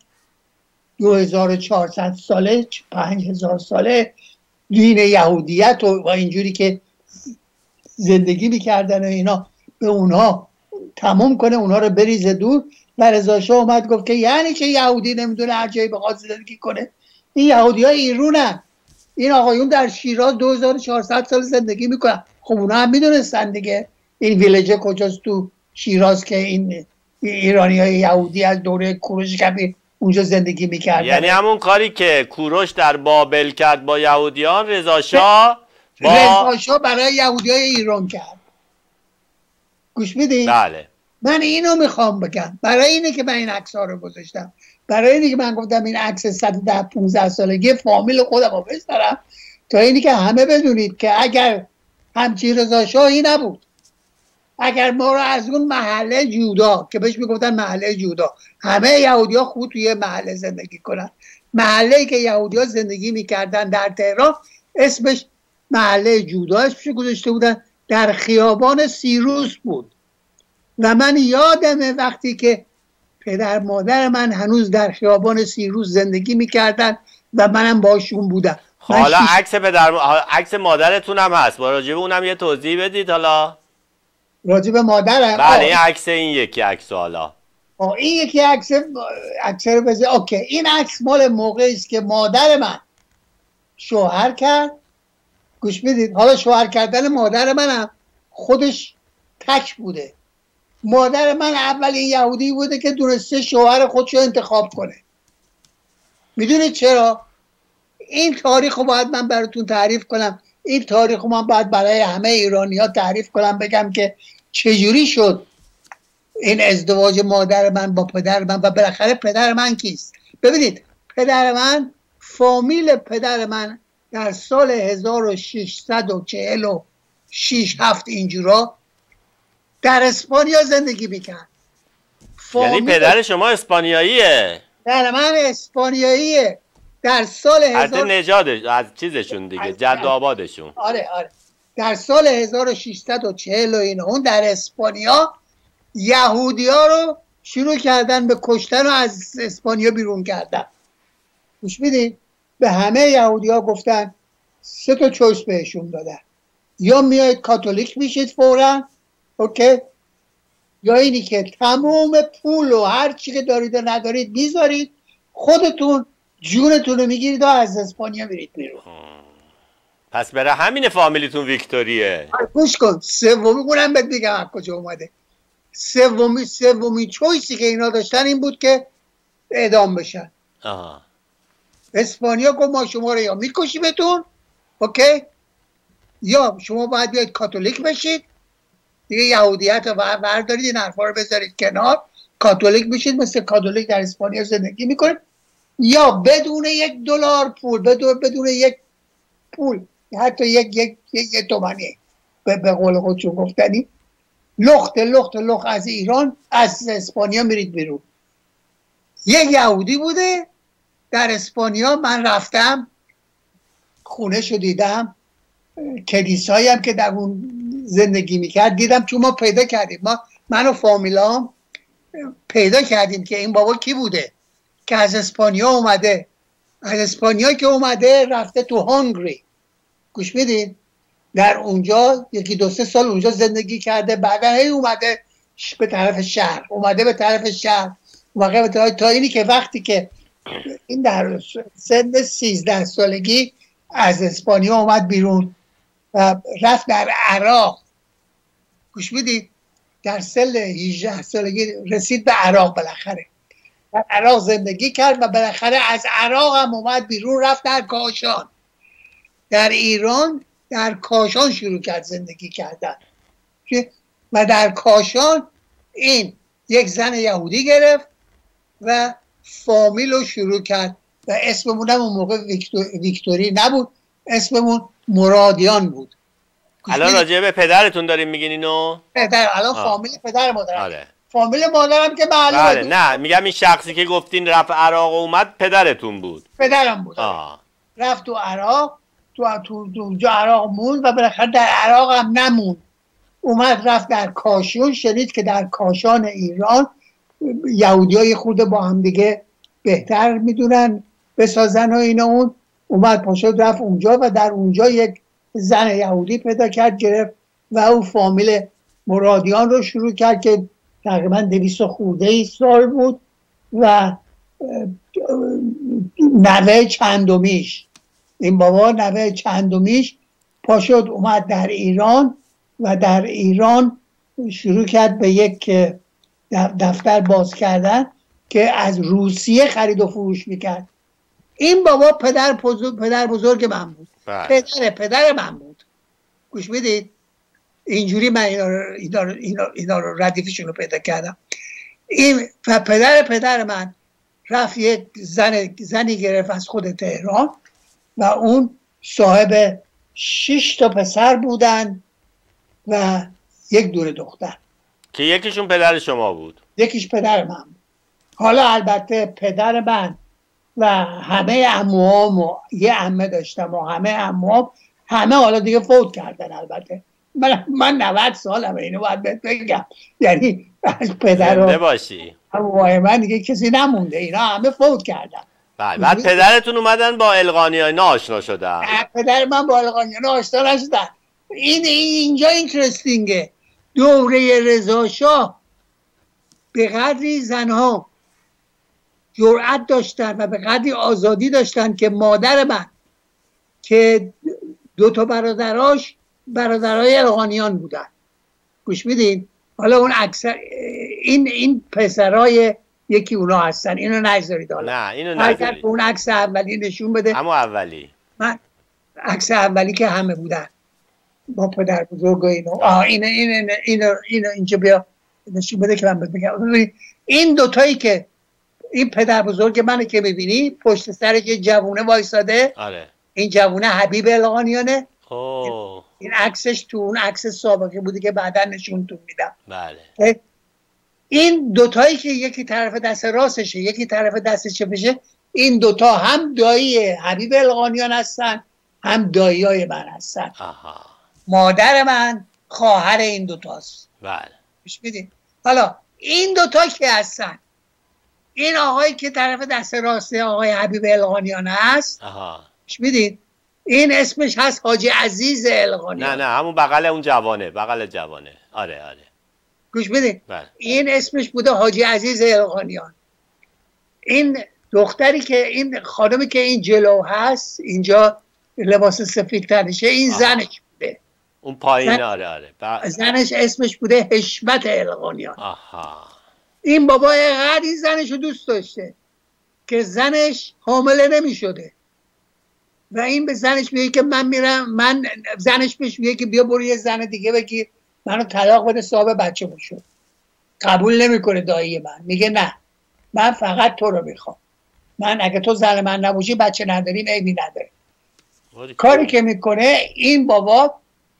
2400 ساله 5000 ساله دین یهودیت و اینجوری که زندگی میکردن و اینا به اونها تمام کنه، اونها رو بریزه دور. و رضا شاه اومد گفت که یعنی چه یهودی نمیدونه هر جایی بخواد زندگی کنه؟ این یهودی ها ایرونن، این آقایون در شیراز 2400 سال زندگی میکنن. خب اونا هم میدونستن دیگه این ویلجه کجاست تو شیراز که این ایرانی های یهودی از دوره کوروش کبیر اونجا زندگی میکردن. یعنی همون کاری که کوروش در بابل کرد با یهودیان، رضا شاه برای یهودی های ایران کرد. گوش میدین؟ بله. من اینو میخوام بگم، برای اینه که من این عکس ها رو گذاشتم، برای اینه که من گفتم این عکس 110-15 سالگی فامیل خودم رو بذارم تا اینی که همه بدونید که اگر همچی رضا شاهی نبود، اگر ما رو از اون محله جودا که بهش میگفتن محله جودا، همه یهودی ها خود توی محله زندگی کنن، محله‌ای که یهودی ها زندگی میکردن در تهران اسمش محله جودا اسمش گذاشته بودن، در خیابان سیروس بود. و من یادمه وقتی که پدر مادر من هنوز در خیابان سیروس زندگی میکردن و منم باشون بودم. حالا عکس مادرتون هم هست، با راجب اونم یه توضیح بدید. حالا راجب مادرم؟ بله. این عکس، این یکی عکس، حالا این یکی عکس رو بذار. اوکی، این عکس مال موقعی است که مادر من شوهر کرد. گوش بدید، حالا شوهر کردن مادر منم خودش تک بوده. مادر من اولین یهودی بوده که دونسته شوهر خودش رو انتخاب کنه. میدونید چرا؟ این تاریخ رو باید من براتون تعریف کنم. این تاریخ رو من باید برای همه ایرانی ها تعریف کنم، بگم که چجوری شد این ازدواج مادر من با پدر من و بالاخره پدر من کیست. ببینید پدر من، فامیل پدر من در سال 1646 7 اینجورا در اسپانیا زندگی میکرد. یعنی پدر شما اسپانیاییه؟ پدر من اسپانیاییه. در سال از نژادش، از چیزشون دیگه، جد آبادشون. آره در سال 1640 و اینا اون در اسپانیا یهودی ها رو شروع کردن به کشتن و از اسپانیا بیرون کردن. گوش میدین؟ به همه یهودی ها گفتن 3 تا چویس بهشون دادن، یا میایید کاتولیک میشید فوراً، اوکی، یا اینی که تمام پول و هر چی که دارید و ندارید میذارید، خودتون جونتون رو میگیرید و از اسپانیا میرید بیرون. پس برای همین فامیلیتون ویکتوریه. گوش کن، سومی اونم بهت میگم از کجا اومده. سومی چویسی که اینا داشتن این بود که اعدام بشن. اسپانیا گفت ما شما رو یا میکشیمتون، اوکی، یا شما باید بیاید کاتولیک بشید دیگه، یهودیت رو بردارید، این حرفا رو بذارید کنار، کاتولیک بشید، مثل کاتولیک در اسپانیا زندگی میکنید، یا بدون $1 پول، بدون یک پول، حتی یک تومانی به قول خودشون گفتنی، لخت از ایران، از اسپانیا میرید بیرون. یک یهودی بوده در اسپانیا، من رفتم خونه‌شو دیدم، کلیسایی هم که در اون زندگی میکرد دیدم، چون ما پیدا کردیم، من و فامیلام پیدا کردیم که این بابا کی بوده که از اسپانیا اومده. از اسپانیا که اومده رفته تو هنگری، گوش میدین، در اونجا 1-2-3 سال اونجا زندگی کرده، بعدا هی اومده به طرف شهر، واقعا تا اینی که وقتی که این در سن 13 سالگی از اسپانیا اومد بیرون و رفت در عراق. گوش میدید، در سن 18 سالگی رسید به عراق، بالاخره در عراق زندگی کرد و بالاخره از عراق هم اومد بیرون، رفت در کاشان. در ایران در کاشان شروع کرد زندگی کردن و در کاشان این یک زن یهودی گرفت و فامیل رو شروع کرد و اسممون هم اون موقع ویکتوری نبود، اسممون مرادیان بود. الان راجع به پدرتون داریم میگین اینو؟ الان فامیل پدر مادرم. آره. فامیل مادرم که معلومه. بله، نه میگم این شخصی که گفتین رفت عراق و اومد پدرتون بود. پدرم بود. رفت تو عراق، تو اونجا عراق موند و بالاخره در عراق هم نموند، اومد رفت در کاشان. شنید که در کاشان ایران یهودیای خود با هم دیگه بهتر میدونن بسازن و اینا. اون اومد پاشد رفت اونجا و در اونجا یک زن یهودی پیدا کرد، گرفت و او فامیل مرادیان رو شروع کرد که تقریبا 200 خورده سال بود و نوه چندمیش، این بابا نوه چندمیش پاشد اومد در ایران و در ایران شروع کرد به یک دفتر باز کردن که از روسیه خرید و فروش میکرد. این بابا پدر بزرگ من بود. پدر من بود. گوش میدید؟ اینجوری من اینا رو ردیفشون رو پیدا کردم. این و پدر من رفت یک زنی گرفت از خود تهران و اون صاحب 6 تا پسر بودن و 1 دونه دختر که یکیشون پدر شما بود، یکیش پدر من بود. حالا البته پدر من و همه عموام و یه عمه داشتم و همه عموام همه حالا دیگه فوت کردن. البته من 90 سالمه، اینو باید بهت بگم، یعنی از پدر و باشی عموهای من دیگه کسی نمونده، اینا همه فوت کردن. بعد پدرتون اومدن با القانیان آشنا شدن؟ پدر من با القانیان آشنا نشدن. اینجا اینترستینگه. دوره رضا شاه به قدری زنها جرأت داشتن و به قدری آزادی داشتن که مادر من که 2 تا برادرای القانیان بودن، گوش میدین؟ حالا اون اکثر این پسرای یکی اونا هستن، اینو نذارید. حالا نه اینو اگر نذارید. اون عکس اولی نشون بده. اما اولی من عکس اولی که همه بودن با پدر بزرگ و اینو اینو اینجا بیا نشون بده که من بگم. این دوتایی که این پدر بزرگ منه که میبینی پشت سرش یه جوونه وایساده. آره. این جوونه حبیب القانیانه. اوه. این عکسش تو اون عکس سابقه بوده که بعدا نشونتون میدم. بله. این دوتایی که یکی طرف دست راستشه یکی طرف دست چپشه، این دوتا هم دایی حبیب القانیان هستن هم دایی های من هستن. آها. مادر من خواهر این دوتاست. بله. پیش میدین؟ حالا این دوتا که هستن، این آقایی که طرف دست راست آقای حبیب القانیان هست. آها. پیش میدین؟ این اسمش هست حاجی عزیز القانیان. نه همون بغل اون جوانه، بغل جوانه. آره. گوش بدین. بله. این اسمش بوده حاجی عزیز القانیان. این دختری که این خانمی که این جلو هست اینجا لباس سفید تنشه، این زنش بوده. اون پایین. آره. زنش اسمش بوده حشمت القانیان. آها. این بابا اینقدر این زنش رو دوست داشته که زنش حامله نمی شده و این به زنش میگه که من زنش بهش میگه که بیا برو یه زن دیگه بگیر منو طلاق بده صاحب بچه بشو. قبول نمیکنه دایی من، میگه نه من فقط تو رو میخوام، من اگه تو زن من نباشی بچه نداریم عیبی نداره. کاری که میکنه این بابا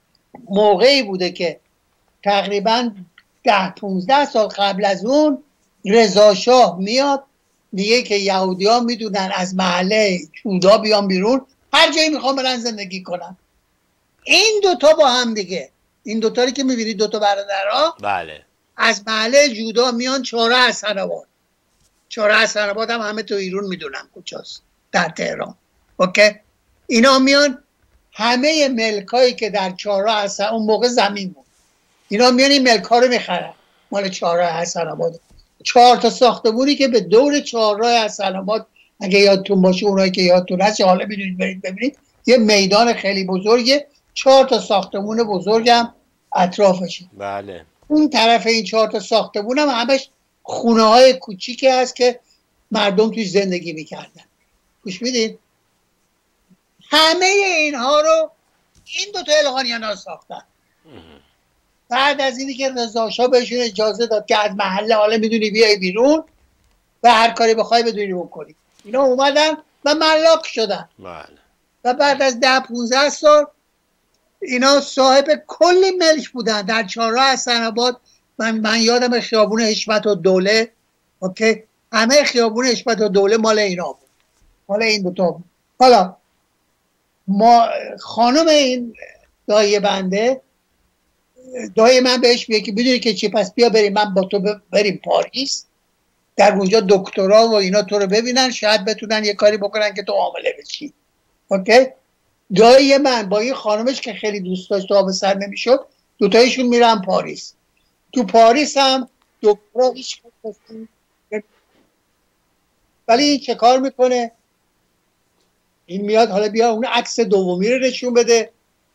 موقعی بوده که تقریبا 10-15 سال قبل از اون رضا شاه میاد میگه که یهودی ها میدونن از محله جودا بیان بیرون هر جایی میخوام برن زندگی کنن. این دوتا با هم دیگه، این دوتا رو که میبینید دوتا برادرها، بله، از محله جودا میان چهارراه حسن آباد. چهارراه حسن آباد هم همه تو ایران میدونن کجاست، در تهران. اوکی، اینا میان همه ملکایی که در چهارراه حسن، اون موقع زمین بود، اینا میان این ملکا رو میخرن مال چهارراه حسن آباد. 4 تا ساختمونی که به دور چهارراه حسن آباد، اگه یادتون باشه، اونایی که یادتون هست حالا میدونید برید ببینید، یه میدان خیلی بزرگه، 4 تا ساختمون بزرگم اطرافشه. بله. اون طرف این 4 تا ساختمون هم همش خونه های کوچیکی هست که مردم توی زندگی میکردن. گوش میدید؟ همه اینها رو این دوتا القانیان ها ساختن. بعد از اینی که رضا شاه بهشون اجازه داد که از محله حالا میدونی بیای بیرون و هر کاری بخوای بدونی بکنی، اینا اومدن و ملاک شدن. بله. و بعد از 10-15 سال اینا صاحب کلی ملک بودن در چهارراه حسن آباد. من یادم خیابون حشمت و دوله، اوکی، همه خیابون حشمت و دوله مال اینا بود، مال این دوتا بود. حالا ما خانم این دایی بنده، دایی من بهش میگه که بدونی که چی، پس بیا بریم، من با تو بریم پاریس، در اونجا دکترا و اینا تو رو ببینن، شاید بتونن یه کاری بکنن که تو حامله بشی. اوکی، دایی من با این خانمش که خیلی دوست داشت آب سر نمیشد، دوتایشون میرن پاریس. تو پاریس هم دکترا هیچ کاری، ولی این چه کار میکنه؟ این میاد حالا بیا اون عکس دومی رو نشون بده.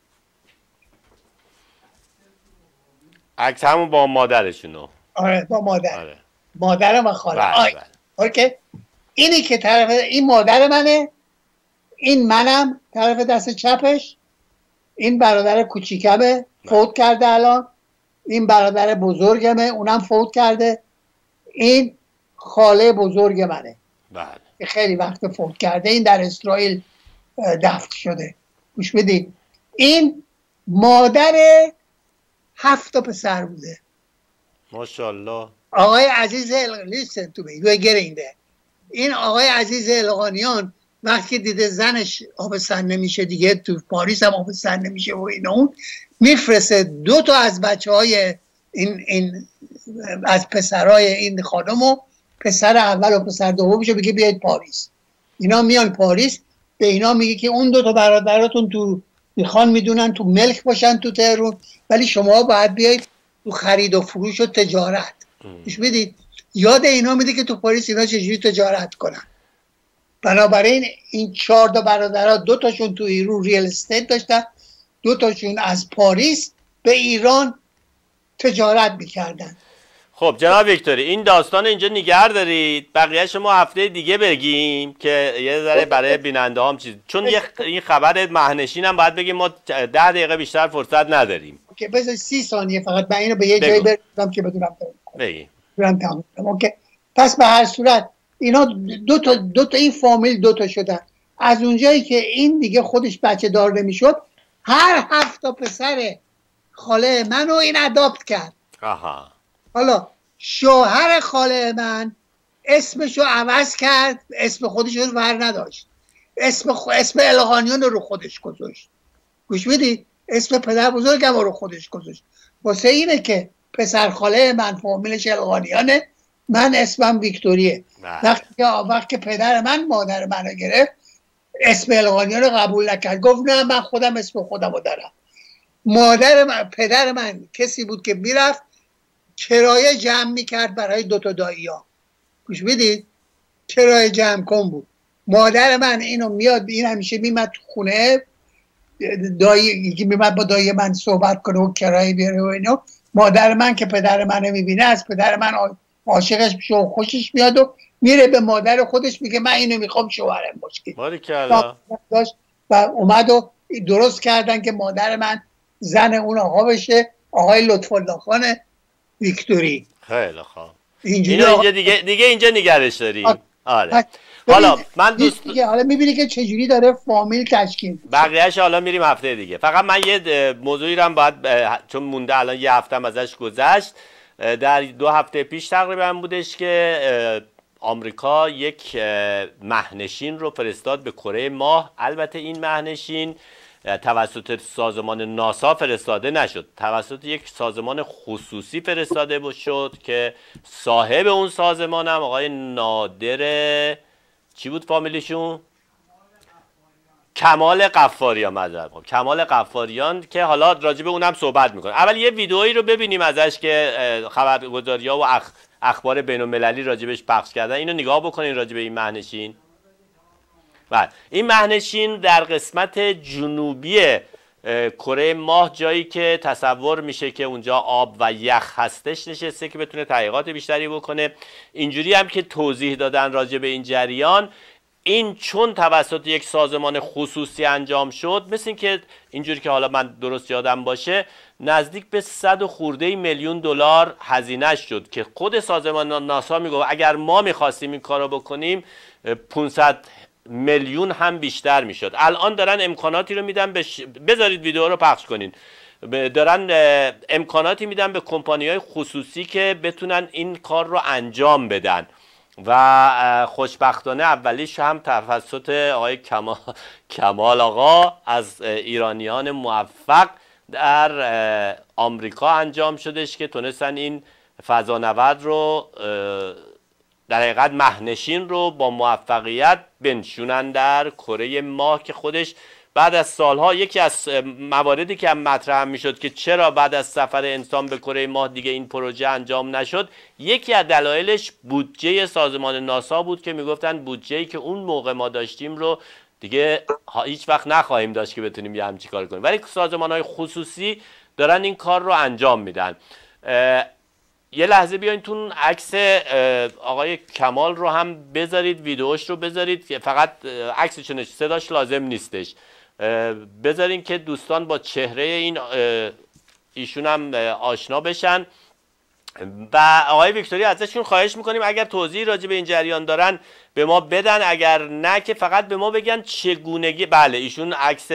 عکس همون با مادرشونو. آره با مادر. آره. مادرم و خاله. بله. اوکی، اینی که طرف این مادر منه، این منم طرف دست چپش، این برادر کوچیکمه فوت کرده الان، این برادر بزرگمه اونم فوت کرده، این خاله بزرگ منه. بله. که خیلی وقت فوت کرده، این در اسرائیل دفن شده. گوش بدید، این مادر 7 پسر بوده. ماشاءالله. آقای عزیز listen to me, you're getting there. این آقای عزیز القانیان وقتی دیده زنش آب سن نمیشه دیگه، تو پاریس هم آب سن نمیشه و این اون، میفرسته 2 تا از بچه های این از پسرای این خانم و پسر اول و پسر دومشو بگه بیاید پاریس. اینا میان پاریس، به اینا میگه که اون 2 تا برادراتون تو میخوان میدونن تو ملک باشن تو تهران، ولی شما باید بیاید تو خرید و فروش و تجارت. گوش بدید، یاد اینا میده که تو پاریس اینا چجوری تجارت کنن. بنابراین این 4 تا برادرها 2 تاشون تو ایران ریل استیت داشتن، 2 تاشون از پاریس به ایران تجارت میکردن. خب جناب ویکتوری این داستان اینجا نگه دارید، بقیه شما هفته دیگه بگیم که یه ذره برای بیننده هم چیز، چون این خبر مهنشین هم باید بگیم ما 10 دقیقه بیشتر فرصت نداریم. اوکی بذار 30 ثانیه فقط من اینو به یه جایی برسونم که بدونم بگی. اوکی. پس به هر صورت اینا دو تا این فامیل 2 تا شدن. از اونجایی که این دیگه خودش بچه دار نمیشد، هر 7 تا پسر خاله منو این اداپت کرد. آها. حالا شوهر خاله من اسمشو عوض کرد، اسم خودش رو ور نداشت، اسم الهانیان رو خودش گذاشت. گوش بدید، اسم پدر بزرگم رو خودش گذاشت. واسه اینه که پسر خاله من فامیلش الهانیانه، من اسمم ویکتوریه. وقتی پدر من مادر منو گرفت، اسم الهانیان رو قبول نکرد، گفت نه من خودم اسم خودم رو دارم. پدر من کسی بود که میرفت کرایه جمع میکرد برای 2 تا دایی‌ها. گوش بدید، کرایه جمع کن بود. مادر من اینو میاد، این همیشه میمد تو خونه، دایی میمد با دایی من صحبت کنه و کرایه بیاره و اینو. مادر من که پدر منو میبینه از پدر من عاشقش میشه و خوشش میاد و میره به مادر خودش میگه من اینو میخوام شوهرم باشه. و اومد و درست کردن که مادر من زن اون آقا بشه، آقای لطف‌الله خان ویکتوری. خیلی خوب. اینجا دیگه اینجا نگرش داریم. آره. حالا من حالا میبینی که چجوری داره فامیل تشکیل. بقیه‌اش حالا میریم هفته دیگه. فقط من یه موضوعی رو باید، چون مونده الان یه هفته هم ازش گذشت، در 2 هفته پیش تقریبا بودش که آمریکا یک مهنشین رو فرستاد به کره ماه. البته این مهنشین توسط سازمان ناسا فرستاده نشد، توسط یک سازمان خصوصی فرستاده شد که صاحب اون سازمان هم آقای نادر چی بود فامیلیشون؟ کمال قفاریان. کمال قفاریان که حالا راجع به اونم صحبت میکنه. اول یه ویدئویی رو ببینیم ازش که خبرگزاری‌ها و اخبار بین‌المللی راجبش پخش کردن. اینو نگاه بکنین راجع به این مهنشین. این مهنشین در قسمت جنوبی کره ماه، جایی که تصور میشه که اونجا آب و یخ هستش، نشسته که بتونه تحقیقات بیشتری بکنه. اینجوری هم که توضیح دادن راجع به این جریان، این چون توسط یک سازمان خصوصی انجام شد، مثل این که اینجوری که حالا من درست یادم باشه نزدیک به 100 خورده میلیون دلار هزینه شد که خود سازمان ناسا میگه اگر ما میخواستیم این کارو بکنیم 500 میلیون هم بیشتر میشد. الان دارن امکاناتی رو میدن بذارید ویدیو رو پخش کنین، دارن امکاناتی میدن به کمپانی‌های خصوصی که بتونن این کار رو انجام بدن و خوشبختانه اولیش هم توسط آقای کمال آقا از ایرانیان موفق در آمریکا انجام شدش که تونستن این فضانورد رو در حقیقت مهنشین رو با موفقیت بنشونن در کره ماه، که خودش بعد از سالها یکی از مواردی که مطرح میشد که چرا بعد از سفر انسان به کره ماه دیگه این پروژه انجام نشد، یکی از دلایلش بودجه سازمان ناسا بود که میگفتن بودجه‌ای که اون موقع ما داشتیم رو دیگه هیچ وقت نخواهیم داشت که بتونیم یه همچین کار کنیم، ولی سازمان‌های خصوصی دارن این کار رو انجام میدن. یه لحظه بیاین تون عکس آقای کمال رو هم بذارید، ویدیوش رو بذارید که فقط عکسش صداش لازم نیستش، بذارین که دوستان با چهره این ایشون هم آشنا بشن. و آقای ویکتوری ازشون خواهش میکنیم اگر توضیح راجع به این جریان دارن به ما بدن، اگر نه که فقط به ما بگن چگونگی. بله ایشون عکس،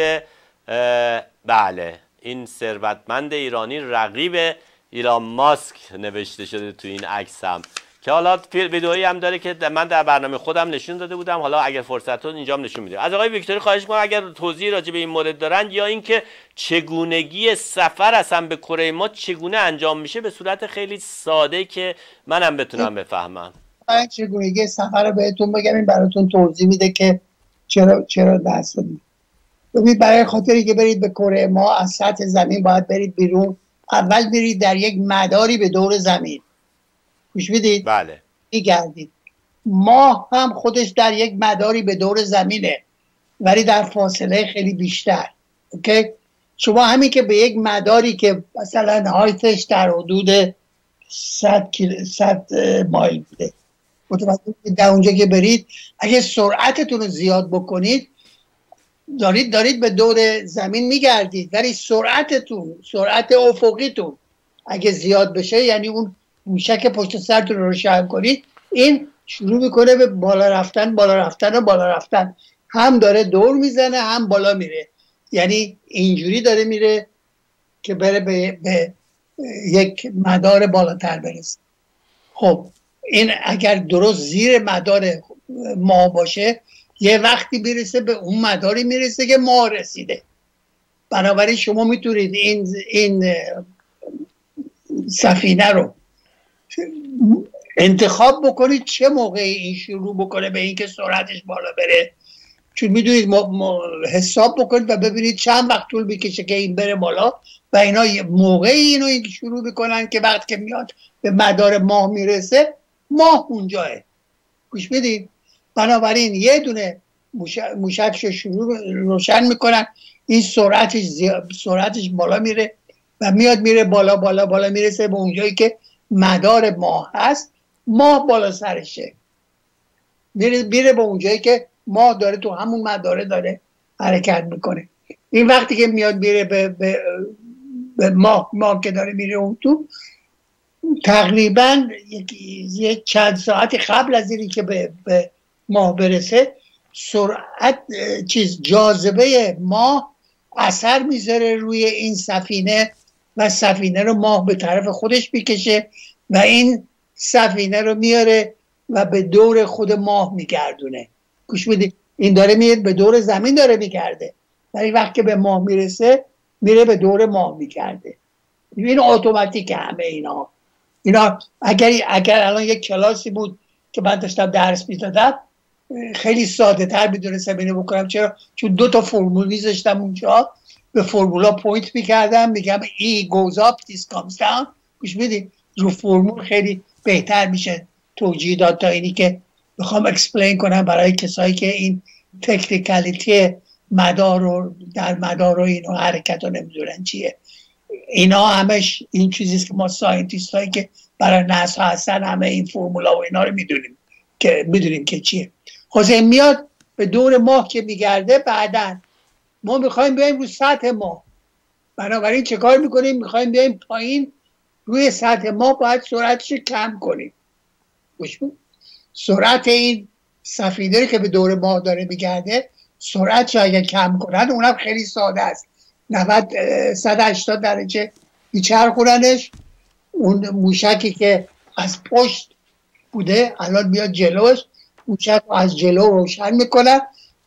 بله این ثروتمند ایرانی رقیب ایلان ماسک نوشته شده تو این عکس هم، که حالا ویدئویی هم داره که من در برنامه خودم نشون داده بودم، حالا اگر فرصت بود اینجا هم نشون میدم. از آقای ویکتوری خواهش میکنم اگر توضیح راجع به این مورد دارن، یا اینکه چگونگی سفر اصلا به کره ما چگونه انجام میشه به صورت خیلی ساده که منم بتونم بفهمم. چگونگی سفر رو بهتون بگم، این براتون توضیح میده که چرا دست دادید. ببینید برای خاطری که برید به کره ما از سطح زمین باید برید بیرون، اول برید در یک مداری به دور زمین، گوش بدید، بله میگردید. ماه هم خودش در یک مداری به دور زمینه ولی در فاصله خیلی بیشتر. اوکی؟ شما همین که به یک مداری که مثلا هایتش در حدود 100 مایل بوده، متوجه در اونجا که برید اگه سرعتتون رو زیاد بکنید دارید به دور زمین میگردید، ولی سرعت افقیتون اگه زیاد بشه، یعنی اون موشک پشت سرتون رو روشن کنید، این شروع میکنه به بالا رفتن، هم داره دور میزنه هم بالا میره، یعنی اینجوری داره میره که بره به یک مدار بالاتر برسه. خب این اگر درست زیر مدار ماه باشه یه وقتی برسه به اون مداری میرسه که ماه رسیده. بنابراین شما میتونید این سفینه رو انتخاب بکنید چه موقعی این شروع بکنه به اینکه سرعتش بالا بره، چون میدونید حساب بکنید و ببینید چند وقت طول میکشه که این بره بالا و اینا موقعی اینو شروع میکنن که وقتی که میاد به مدار ماه میرسه ماه اونجاه. گوش بدید. بنابراین یه دونه موشکش رو شروع روشن میکنن، این سرعتش بالا میره و میره بالا میرسه به اونجایی که مدار ماه هست، ماه بالا سرشه، میره به اونجایی که ماه داره تو همون مداره داره حرکت میکنه. این وقتی که میاد میره به ماه که داره میره اون تو، تقریبا یک چند ساعت قبل از اینی که به ماه برسه، سرعت جاذبه ماه اثر میذاره روی این سفینه و سفینه رو ماه به طرف خودش میکشه و این سفینه رو میاره و به دور خود ماه میگردونه. گوش بدید، این داره میاد به دور زمین داره میگرده، ولی وقتی که به ماه میرسه میره به دور ماه میگرده. این اتوماتیک همه اینا اگر الان یک کلاسی بود که من داشتم درس میدادم خیلی ساده تر میدونستم اینو بکنم. چرا؟ چون 2 تا فرمول میذاشتم اونجا، به فرمولا پوینت میکردم، میگم E goes up this comes down. گوش بدید، رو فرمول خیلی بهتر میشه توجیه داد تا اینی که بخوام اکسپلین کنم برای کسایی که این تکنیکالیتی مدار رو در مدار و اینو حرکت رو نمیدونن چیه. اینا همش این چیزیست که ما ساینتیست هایی که برای ناسا هستن همه این فرمولا و اینا رو میدونیم که چیه. خب میاد به دور ماه که میگرده، بعداً ما میخوایم بیایم رو سطح ماه، بنابراین چه کار میکنیم؟ میخوایم بیایم پایین روی سطح ماه، باید سرعتش کم کنیم. سرعت این سفینه که به دور ماه داره میگرده، سرعتش اگه کم کنن، اونم خیلی ساده است، 180 درجه میچرخوننش. اون موشکی که از پشت بوده الان میاد جلوش، موشک رو از جلو روشن میکنن،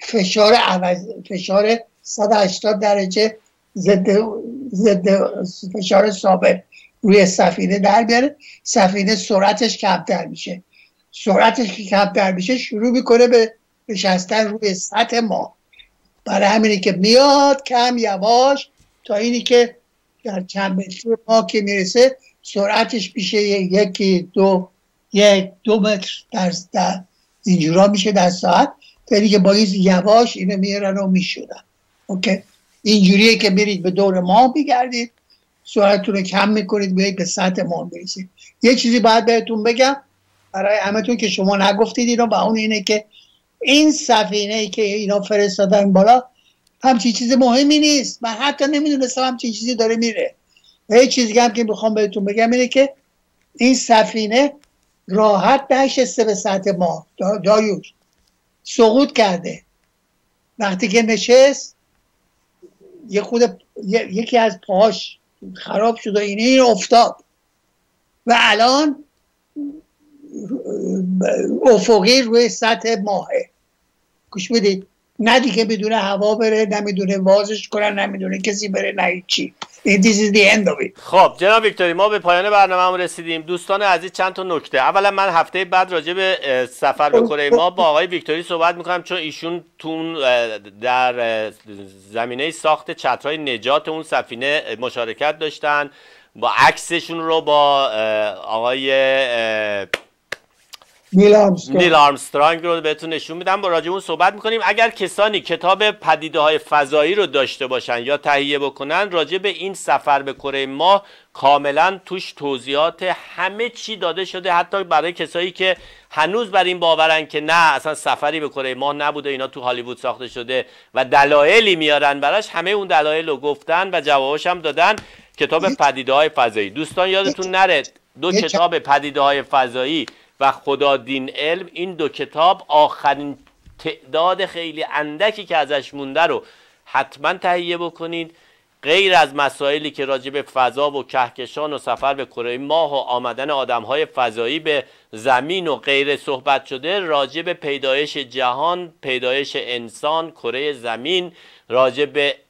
فشار 180 درجه ضد فشار ثابت روی سفینه در بیاره، سفینه سرعتش کمتر میشه. سرعتش که کمتر میشه شروع میکنه به نشستن روی سطح ماه. برای همینی که میاد کم یواش تا اینی که در چند متر ماه که میرسه سرعتش میشه 1-2 متر در اینجورا میشه در ساعت، تا اینی که با این یواش اینو میرن و میشودن. اوکی، اینجوریه که میرید به دور ماه میگردید، سرعتتون رو کم میکنید، میرید به سطح ماه میرسید. یه چیزی باید بهتون بگم برای همتون که شما نگفتید اینو، و اون اینه که این سفینه ای که اینا فرستادن بالا همچین چیز مهمی نیست. من حتی نمیدونستم همچین چیزی داره میره. و یه چیزی هم که میخوام بهتون بگم اینه که این سفینه راحت نشسته به سطح ماه، داریوش سقوط کرده. وقتی که نشست یکی از پاهاش خراب شد و این افتاد و الان افقی روی سطح ماهه. گوش بدید، نه دیگه بدون هوا بره، نمیدونه وازش کنن، نمیدونه کسی بره، نه چی. This is the end of it. خب جناب ویکتوری، ما به پایان برنامه رسیدیم. دوستان عزیز چند تا نکته. اولا من هفته بعد راجع به سفر به کره ما با آقای ویکتوری صحبت میکنم، چون ایشون در زمینه ساخت چترهای نجات اون سفینه مشارکت داشتن. با عکسشون رو با آقای نیل آرمسترانگ رو بهتون نشون میدم، با راجع اون صحبت میکنیم. اگر کسانی کتاب پدیده های فضایی رو داشته باشن یا تهیه بکنن، راجع به این سفر به کره ماه کاملا توش توضیحات همه چی داده شده، حتی برای کسایی که هنوز بر این باورن که نه اصلا سفری به کره ماه نبوده، اینا تو هالیوود ساخته شده و دلایلی میارن براش، همه اون دلایل رو گفتن و جوابش هم دادن. کتاب پدیده های فضایی، دوستان یادتون نره دو کتاب پدیده های فضایی و خدا دین علم، این دو کتاب آخرین تعداد خیلی اندکی که ازش مونده رو حتما تهیه بکنید. غیر از مسائلی که راجع به فضا و کهکشان و سفر به کره ماه و آمدن آدم‌های فضایی به زمین و غیر صحبت شده، راجع به پیدایش جهان، پیدایش انسان، کره زمین، راجع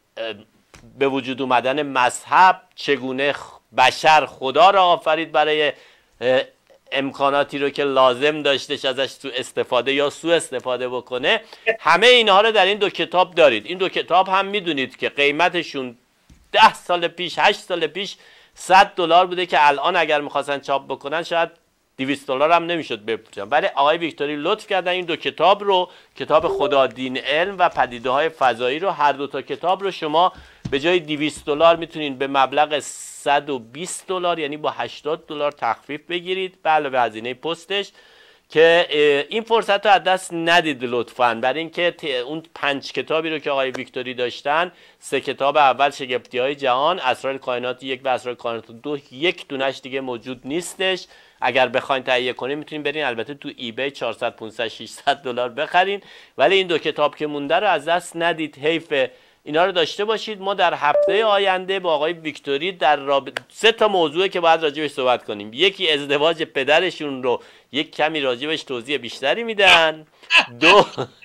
به وجود اومدن مذهب، چگونه بشر خدا را آفرید برای امکاناتی رو که لازم داشتش ازش سوء استفاده یا سوء استفاده بکنه، همه اینها رو در این دو کتاب دارید. این دو کتاب هم میدونید که قیمتشون 10 سال پیش 8 سال پیش $100 بوده که الان اگر میخواستن چاپ بکنن شاید $200 هم نمیشد بفروشن. ولی آقای ویکتوری لطف کردن این دو کتاب رو، کتاب خدا دین علم و پدیده های فضایی رو، هر دو تا کتاب رو شما به جای $200 میتونید به مبلغ $120 یعنی با $80 تخفیف بگیرید به علاوه هزینه پستش، که این فرصت رو از دست ندید لطفاً. برای اینکه اون 5 کتابی رو که آقای ویکتوری داشتن، 3 کتاب اول شگفتی های جهان، اسرار کائنات 1 و اسرار کائنات 2، یک دونش دیگه موجود نیستش. اگر بخواید تهیه کنین میتونین برین البته تو ایبی 400 500 $600 بخرین، ولی این دو کتاب که مونده رو از دست ندید، حیفه. اینا رو داشته باشید. ما در هفته آینده با آقای ویکتوری در 3 تا موضوعی که باید راجبش صحبت کنیم. یکی ازدواج پدرشون رو یک کمی راجبش توضیح بیشتری میدن. 2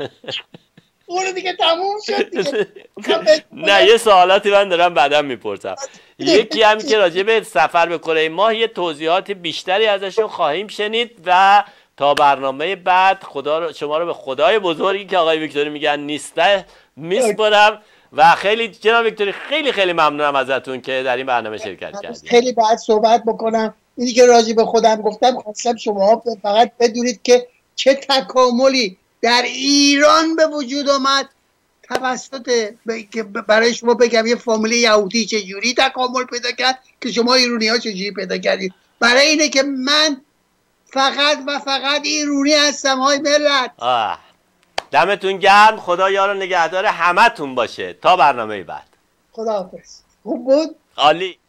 اون دیگه تموم شد دیگه. نه یه سوالاتی من دارم بعدم میپرسم. یکی هم که راجب سفر به کره ماه یه توضیحات بیشتری ازشون خواهیم شنید. و تا برنامه بعد شما رو به خدای بزرگی که آقای ویکتوری میگن نیسته میسپارم. و خیلی جناب ویکتوری خیلی خیلی ممنونم ازتون که در این برنامه شرکت کردید. خیلی باید صحبت بکنم. اینی که راجع به خودم گفتم، خواستم شما فقط بدونید که چه تکاملی در ایران به وجود آمد توسط برای شما بگم یه فامیلی یهودی چجوری تکامل پیدا کرد که شما ایرانی ها چجوری پیدا کردید. برای اینه که من فقط و فقط ایرانی هستم های ملت. دمتون گرم. خدا یار و نگهدار همتون باشه تا برنامه بعد. خداحافظ. خوب بود؟ عالی.